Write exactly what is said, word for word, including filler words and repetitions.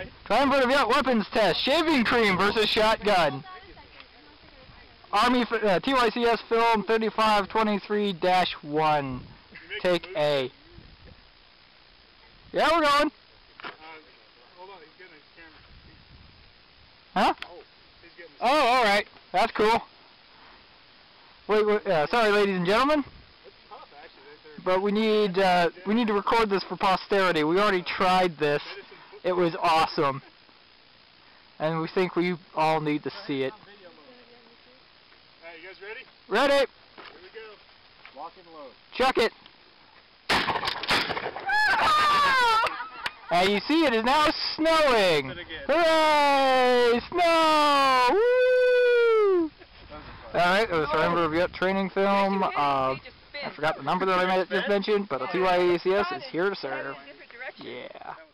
Triumvirate weapons test. Shaving cream versus shotgun. Army uh, T Y C S film thirty-five twenty-three dash one. Take A. Yeah, we're going. Uh, hold on, he's getting his camera. Huh? Oh, he's getting his Oh, all right. That's cool. Wait, wait uh, sorry, ladies and gentlemen. It's tough, actually. But we need uh, we need to record this for posterity. We already tried this. It was awesome, and we think we all need to see it. Alright, you guys ready? Ready? Here we go. Lock and load. Chuck it. And you see, it is now snowing. Hooray! Snow! Woo! Alright, it was Triumvirate training film. Uh, I forgot the number that I just mentioned, but the T Y C S is here to serve. Yeah.